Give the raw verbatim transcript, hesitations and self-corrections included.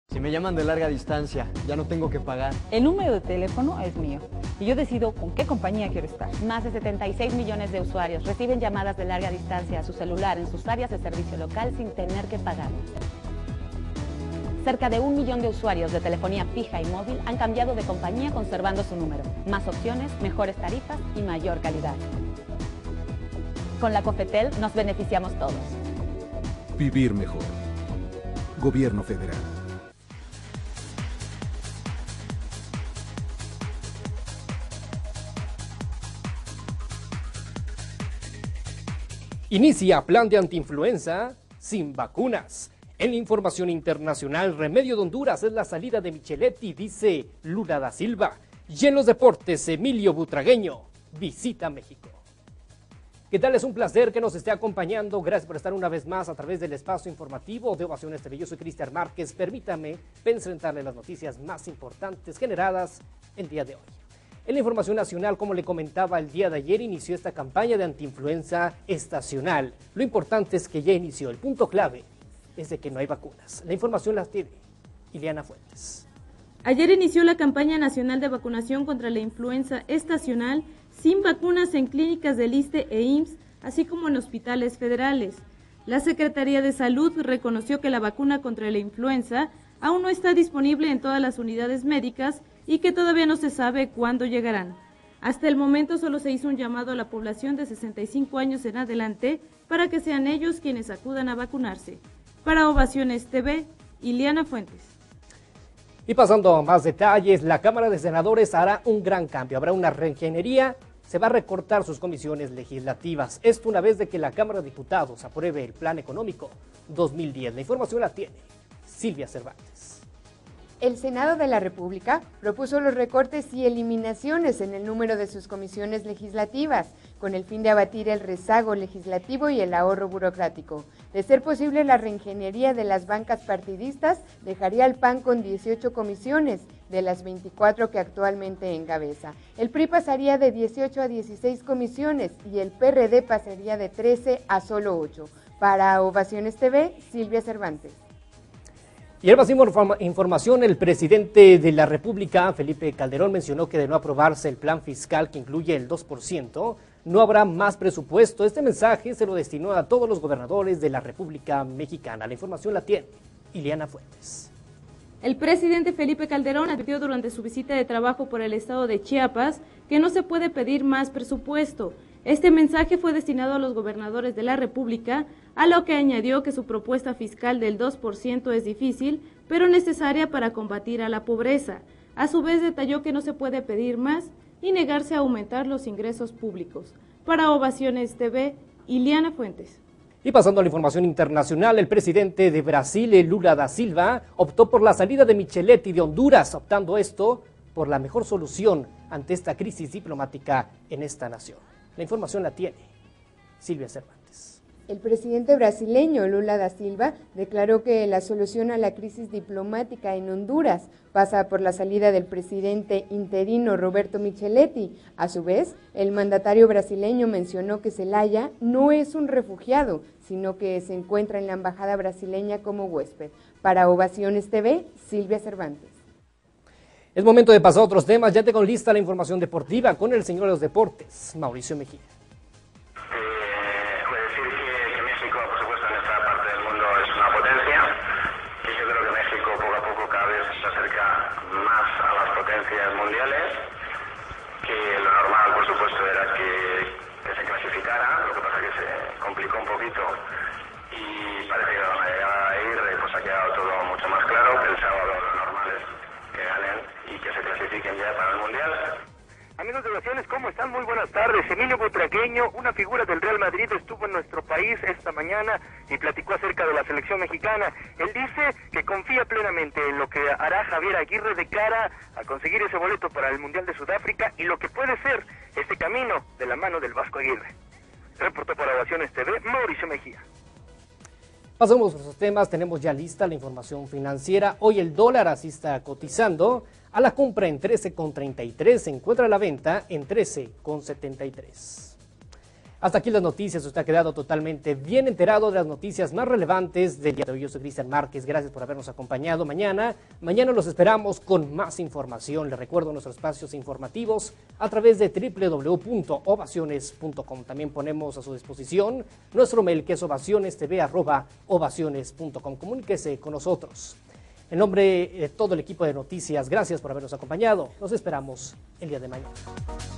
Si me llaman de larga distancia, ya no tengo que pagar. El número de teléfono es mío y yo decido con qué compañía quiero estar. Más de setenta y seis millones de usuarios reciben llamadas de larga distancia a su celular en sus áreas de servicio local sin tener que pagar. Cerca de un millón de usuarios de telefonía fija y móvil han cambiado de compañía conservando su número. Más opciones, mejores tarifas y mayor calidad. Con la Cofetel nos beneficiamos todos. Vivir mejor. Gobierno Federal. Inicia plan de antiinfluenza sin vacunas. En la información internacional, remedio de Honduras es la salida de Micheletti, dice Lula da Silva. Y en los deportes, Emilio Butragueño visita México. ¿Qué tal? Es un placer que nos esté acompañando. Gracias por estar una vez más a través del espacio informativo de Ovaciones T V. Yo soy Cristian Márquez. Permítame presentarle las noticias más importantes generadas el día de hoy. En la información nacional, como le comentaba, el día de ayer inició esta campaña de antiinfluenza estacional. Lo importante es que ya inició. El punto clave es de que no hay vacunas. La información la tiene Ileana Fuentes. Ayer inició la campaña nacional de vacunación contra la influenza estacional sin vacunas en clínicas del ISSSTE e I M S S, así como en hospitales federales. La Secretaría de Salud reconoció que la vacuna contra la influenza aún no está disponible en todas las unidades médicas y que todavía no se sabe cuándo llegarán. Hasta el momento solo se hizo un llamado a la población de sesenta y cinco años en adelante para que sean ellos quienes acudan a vacunarse. Para Ovaciones T V, Ileana Fuentes. Y pasando a más detalles, la Cámara de Senadores hará un gran cambio. Habrá una reingeniería, se va a recortar sus comisiones legislativas. Esto una vez de que la Cámara de Diputados apruebe el Plan Económico dos mil diez. La información la tiene Silvia Cervantes. El Senado de la República propuso los recortes y eliminaciones en el número de sus comisiones legislativas, con el fin de abatir el rezago legislativo y el ahorro burocrático. De ser posible, la reingeniería de las bancas partidistas dejaría al P A N con dieciocho comisiones, de las veinticuatro que actualmente encabeza. El P R I pasaría de dieciocho a dieciséis comisiones y el P R D pasaría de trece a solo ocho. Para Ovaciones T V, Silvia Cervantes. Y en más información, el presidente de la República, Felipe Calderón, mencionó que de no aprobarse el plan fiscal que incluye el dos por ciento, no habrá más presupuesto. Este mensaje se lo destinó a todos los gobernadores de la República Mexicana. La información la tiene Ileana Fuentes. El presidente Felipe Calderón advirtió durante su visita de trabajo por el estado de Chiapas que no se puede pedir más presupuesto. Este mensaje fue destinado a los gobernadores de la República, a lo que añadió que su propuesta fiscal del dos por ciento es difícil, pero necesaria para combatir a la pobreza. A su vez detalló que no se puede pedir más y negarse a aumentar los ingresos públicos. Para Ovaciones T V, Ileana Fuentes. Y pasando a la información internacional, el presidente de Brasil, Lula da Silva, optó por la salida de Micheletti de Honduras, optando esto por la mejor solución ante esta crisis diplomática en esta nación. La información la tiene Silvia Cervantes. El presidente brasileño Lula da Silva declaró que la solución a la crisis diplomática en Honduras pasa por la salida del presidente interino Roberto Micheletti. A su vez, el mandatario brasileño mencionó que Zelaya no es un refugiado, sino que se encuentra en la embajada brasileña como huésped. Para Ovaciones T V, Silvia Cervantes. Es momento de pasar a otros temas. Ya tengo lista la información deportiva con el señor de los deportes, Mauricio Mejía. Mundiales, que lo normal por supuesto era que, que se clasificara, lo que pasa que se complicó un poquito y parece que la manera de ir pues ha quedado todo mucho más claro, que el sábado lo normal es que ganen y que se clasifiquen ya para el Mundial. Amigos de Ovaciones, ¿cómo están? Muy buenas tardes. Emilio Butragueño, una figura del Real Madrid, estuvo en nuestro país esta mañana y platicó acerca de la selección mexicana. Él dice que confía plenamente en lo que hará Javier Aguirre de cara a conseguir ese boleto para el Mundial de Sudáfrica y lo que puede ser este camino de la mano del Vasco Aguirre. Reportó para Ovaciones T V, Mauricio Mejía. Pasamos a los temas, tenemos ya lista la información financiera. Hoy el dólar así está cotizando. A la compra en trece con treinta y tres, se encuentra a la venta en trece con setenta y tres. Hasta aquí las noticias, usted ha quedado totalmente bien enterado de las noticias más relevantes del día de hoy. Yo soy Cristian Márquez, gracias por habernos acompañado mañana. Mañana los esperamos con más información. Les recuerdo nuestros espacios informativos a través de doble u doble u doble u punto ovaciones punto com. También ponemos a su disposición nuestro mail que es ovacionestv arroba ovaciones punto com. Comuníquese con nosotros. En nombre de todo el equipo de noticias, gracias por habernos acompañado. Nos esperamos el día de mañana.